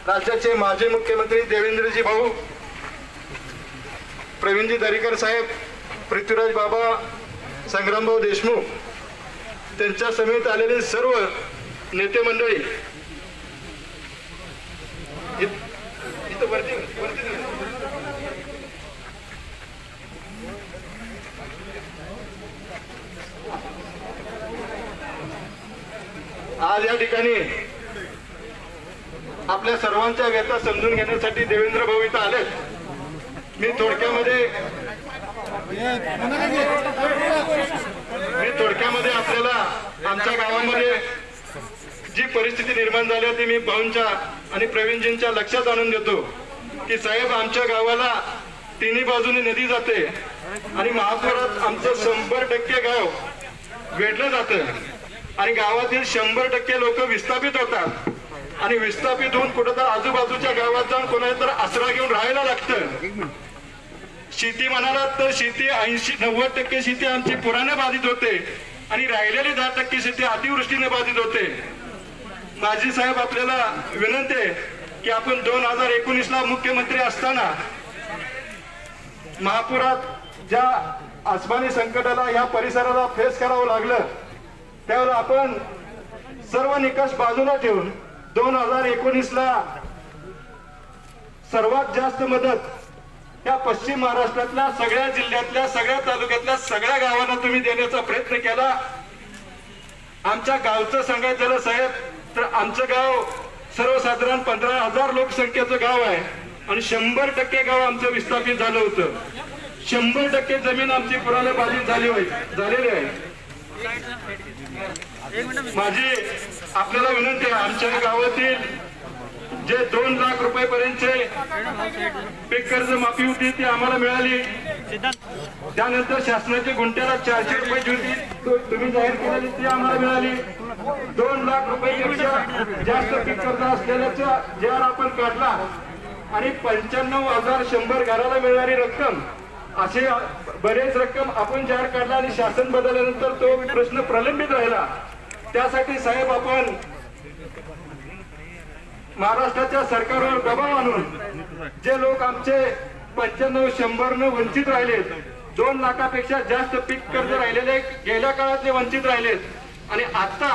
राज्याचे माजी मुख्यमंत्री देवेंद्रजी भाऊ, प्रवीणजी दरेकर साहेब, पृथ्वीराज बाबा, संग्रामभाऊ देशमुख, त्यांच्या समेत आलेले सर्व नेते मंडळी, इथं वरती आज या ठिकाणी आपल्या सर्वांच्या व्यथा समजून घेण्यासाठी देवेंद्र भाऊ इथं आले। मी थोडक्यामध्ये आपल्याला आमच्या गावामध्ये जी परिस्थिती निर्माण झाली होती मी भाऊंच्या आणि प्रवीणजींच्या लक्षात आणून देतो की साहेब, आमच्या गावाला तिन्ही बाजूने नदी जाते आणि महापुरात आमचं 100% गाव वेढलं जातं आणि गावातील 100% लोक विस्थापित होतात आणि विस्थापित होऊन कुठं तर आजूबाजूच्या गावात जाऊन कोणाला तर आसरा घेऊन राहायला लागतं। शेती म्हणाला तर शेती 80-90% शेती आमची पुराने बाधित होते आणि राहिलेली 10% शेती अतिवृष्टीने बाधित होते। माझी साहेब आपल्याला विनंती आहे की आपण 2019ला मुख्यमंत्री असताना महापुरात ज्या आसमानी संकटाला या परिसराला फेस करावं लागलं त्यावेळेला आपण सर्व निकष बाजूला ठेवून 2019ला सर्वात जास्त मदत त्या पश्चिम महाराष्ट्रातल्या सगळ्या जिल्ह्यातल्या सगळ्या तालुक्यातल्या सगळ्या गावांना तुम्ही देण्याचा प्रयत्न केला। आमच्या गावचं सांगायचं झालं साहेब तर आमचं गाव सर्वसाधारण 15,000 लोकसंख्येचं गाव आहे आणि 100% गाव आमचं विस्थापित झालं होतं। 100% जमीन आमची पुराने बाधित झालेली आहे। माझी आपल्याला विनंती आहे, आमच्या गावातील जे 2 लाख रुपयापर्यंतचे पीक कर्ज माफी होती ती आम्हाला मिळाली। त्यानंतर शासनाची गुंठ्याला 400 रुपये जी होती तुम्ही जाहीर केलेली ती आम्हाला मिळाली। 2 लाख रुपयापेक्षा जास्त पीक कर्ज असलेल्याचा जे आर आपण काढला आणि 95,100 घराला मिळणारी रक्कम असे बरेच रक्कम आपण जाहीर काढला आणि शासन बदलल्यानंतर तो प्रश्न प्रलंबित राहिला। त्यासाठी साहेब आपण महाराष्ट्राच्या सरकारवर दबाव आणून जे लोक आमचे 95-100 न वंचित राहिलेत, 2 लाखापेक्षा जास्त पीक कर्ज राहिलेले गेल्या काळातले वंचित राहिलेत आणि आता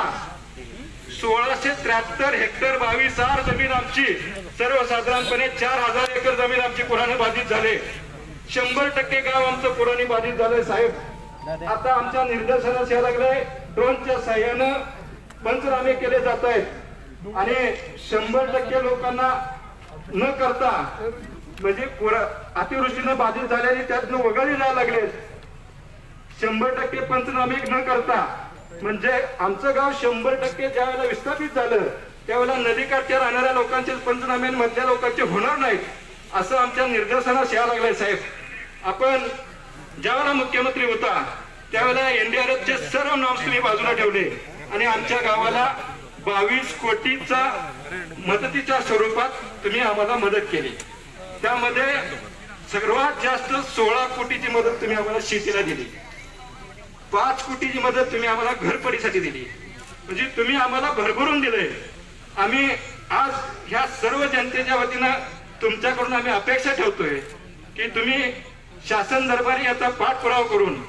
1673 हेक्टर 22,000 जमीन आमची सर्वसाधारणपणे 4,000 एकर जमीन आमची पुराने बाधित झाले। 100% गाव आमचं पुराने बाधित झालंय साहेब। आता आमच्या निर्देशनास यायला लागलंय ड्रोनच्या साह्यानं पंचनामे केले जात आहेत आणि 100% लोकांना न करता म्हणजे अतिवृष्टीनं बाधित झालेली त्यातनं वगळली जायला लागले। 100% पंचनामे न करता म्हणजे आमचं गाव 100% ज्यावेळेला विस्थापित झालं त्यावेळेला नदीकाठच्या राहणाऱ्या लोकांचे पंचनामे मधल्या लोकांचे होणार नाहीत असं आमच्या निर्देशनास यायला लागलंय साहेब। आपण ज्यावेळेला मुख्यमंत्री होता त्यावेळेला NDRFचे सर्व नॉर्म्स तुम्ही बाजूला ठेवले आणि आमच्या गावाला 22 कोटीचा मदतीच्या स्वरूपात तुम्ही आम्हाला मदत केली। त्यामध्ये सर्वात जास्त 16 कोटीची मदत तुम्ही आम्हाला शेतीला दिली, 5 कोटीची मदत तुम्ही आम्हाला घरपडीसाठी दिली, म्हणजे तुम्ही आम्हाला भरभरून दिले। आम्ही आज ह्या सर्व जनतेच्या वतीनं तुमच्याकडून आम्ही अपेक्षा ठेवतोय की तुम्ही शासन दरबारी आता पाठपुरावा करून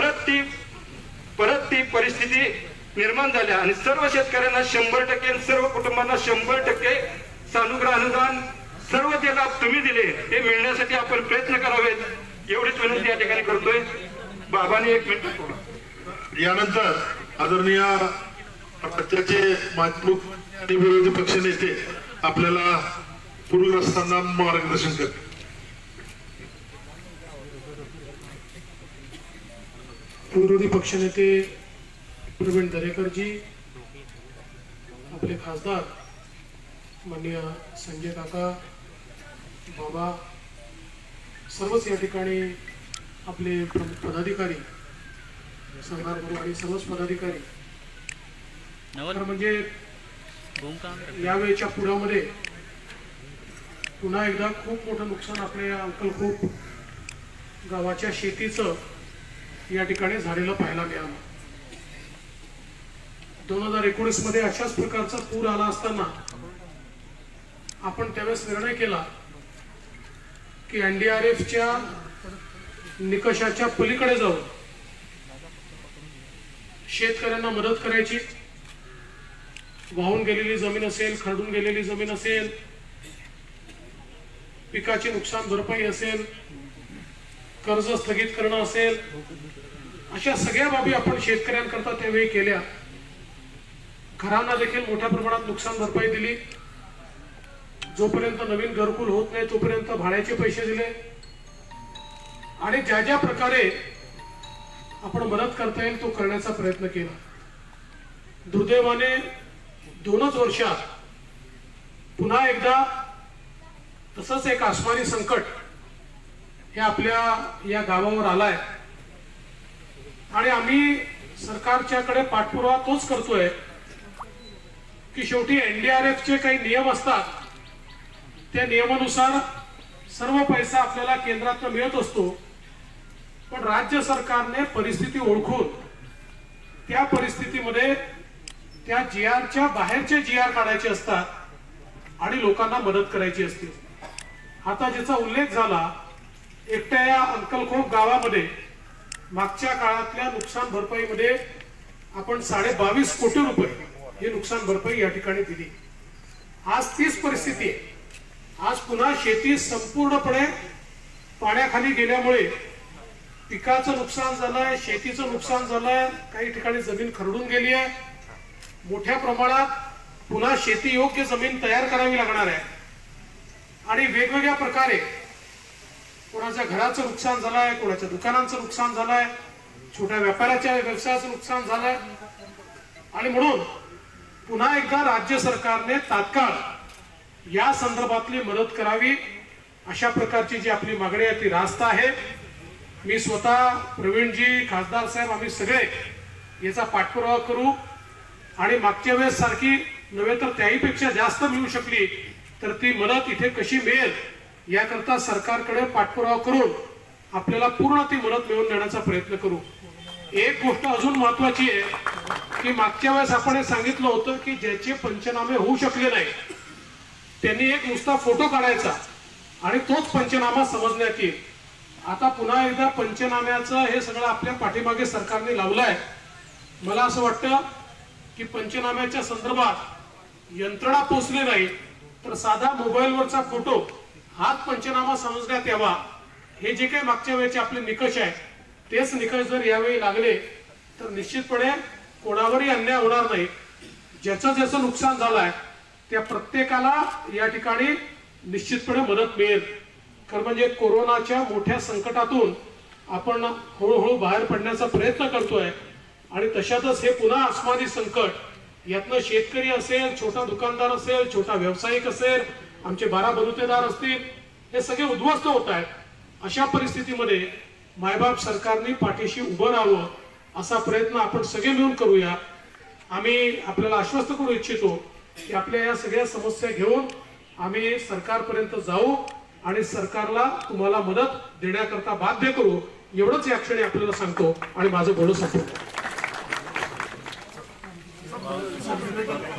परत ती परिस्थिती निर्माण झाल्या आणि सर्व शेतकऱ्यांना 100% सर्व कुटुंबांना 100% सानुग्रह अनुदान सर्व जे लाभ तुम्ही दिले ते मिळण्यासाठी आपण प्रयत्न करावेत एवढीच विनंती या ठिकाणी करतोय। बाबांनी 1 मिनिट। यानंतर आदरणीय राज्याचे माजी आणि विरोधी पक्षनेते आपल्याला पूरग्रस्तांना मार्गदर्शन करतील। विरोधी पक्षनेते प्रवीण दरेकरजी, आपले खासदार माननीय संजय काका, बाबा, सर्वच या ठिकाणी आपले पदाधिकारी, संघाप्रमुख आणि सर्वच पदाधिकारी, म्हणजे यावेळेच्या पुरामध्ये पुन्हा एकदा खूप मोठं नुकसान आपल्या अक्कलकोट गावाच्या शेतीचं या ठिकाणी झालेलं पाहायला मिळालं। 2019 मध्ये अशाच प्रकारचा पूर आला असताना आपण त्यावेळेस निर्णय केला की NDRFच्या निकषाच्या पलीकडे जाऊन शेतकऱ्यांना मदत करायची. वाहून गेलेली जमीन असेल, खरडून गेलेली जमीन असेल, पिकाची नुकसान भरपाई असेल, कर्ज स्थगित करणं असेल, अशा सगळ्या बाबी आपण शेतकऱ्यांकरता त्यावेळी केल्या. घरांना देखील मोठ्या प्रमाणात नुकसान भरपाई दिली. जोपर्यंत नवीन घरकुल होत नाही तोपर्यंत भाड्याचे पैसे दिले आणि ज्या ज्या प्रकारे आपण मदत करता येईल तो करण्याचा प्रयत्न केला. दुर्दैवाने 2च वर्षात पुन्हा एकदा तसंच एक आसमानी संकट हे आपल्या या गावावर आलाय आणि आम्ही सरकारच्याकडे पाठपुरावा तोच करतोय की शेवटी NDRFचे काही नियम असतात, त्या नियमानुसार सर्व पैसा आपल्याला केंद्रातून मिळत असतो. पण राज्य सरकारने परिस्थिती ओळखून त्या परिस्थितीमध्ये त्या GRच्या बाहेरचे GR काढायचे असतात आणि लोकांना मदत करायची असते. आता ज्याचा उल्लेख झाला, एकट्या या अंकलखोप गावामध्ये मागच्या काळातल्या नुकसान भरपाईमध्ये आपण 22.5 कोटी रुपये ही नुकसान भरपाई या ठिकाणी दिली. आज तीच परिस्थिती आहे. आज पुन्हा शेती संपूर्णपणे पाण्याखाली गेल्यामुळे पिकाचं नुकसान झालंय, शेतीचं नुकसान झालंय, काही ठिकाणी जमीन खरडून गेली आहे. मोठ्या प्रमाणात पुन्हा शेती योग्य जमीन तयार करावी लागणार आहे आणि वेगवेगळ्या प्रकारे कोणाच्या घराचं नुकसान झालंय, कोणाच्या दुकानांचं नुकसान झालंय, छोट्या व्यापाराच्या व्यवसायाचं नुकसान झालंय आणि म्हणून पुन्हा एकदा राज्य सरकारने तात्काळ या संदर्भातली मदत करावी. अशा प्रकारची जी आपली मागणी आहे ती रास्त आहे. मी स्वतः, प्रवीणजी, खासदार साहेब, आम्ही सगळे याचा पाठपुरावा करू आणि मागच्या वेळेस सारखी नव्हे तर त्याहीपेक्षा जास्त मिळू शकली तर ती मदत इथे कशी मिळेल याकरता सरकारकडे पाठपुरावा करून आपल्याला पूर्ण ती मदत मिळवून देण्याचा प्रयत्न करू. एक गोष्ट अजून महत्वाची आहे की मागच्या वेळेस आपण हे सांगितलं होतं की ज्याचे पंचनामे होऊ शकले नाही त्यांनी एक नुसता फोटो काढायचा आणि तोच पंचनामा समजण्यात येईल. आता पुन्हा एकदा पंचनाम्याचं हे सगळं आपल्या पाठीमागे सरकारने लावलंय. मला असं वाटतं की पंचनाम्याच्या संदर्भात यंत्रणा पोचली नाही तर साधा मोबाईलवरचा फोटो हाच पंचनामा समजण्यात यावा. हे जे काही मागच्या वेळेचे आपले निकष आहे तेच निकष जर यावेळी लागले तर निश्चितपणे कोणावरही अन्याय होणार नाही. ज्याचं ज्याचं नुकसान झालंय त्या प्रत्येकाला या ठिकाणी निश्चितपणे मदत मिळेल. खरं म्हणजे कोरोनाच्या मोठ्या संकटातून आपण हळूहळू बाहेर पडण्याचा प्रयत्न करतोय आणि तशातच हे पुन्हा आसमानी संकट, यातनं शेतकरी असेल, छोटा दुकानदार असेल, छोटा व्यावसायिक असेल, आमचे 12 बलुतेदार असतील, हे सगळे उद्ध्वस्त होत आहेत. अशा परिस्थितीमध्ये मायबाप सरकारने पाठीशी उभं राहावं असा प्रयत्न आपण सगळे मिळून करूया. आम्ही आपल्याला आश्वस्त करू इच्छितो की आपल्या या सगळ्या समस्या घेऊन आम्ही सरकारपर्यंत जाऊ आणि सरकारला तुम्हाला मदत देण्याकरता बाध्य करू. एवढंच या क्षणी आपल्याला सांगतो आणि माझं बोलणं संपवतो.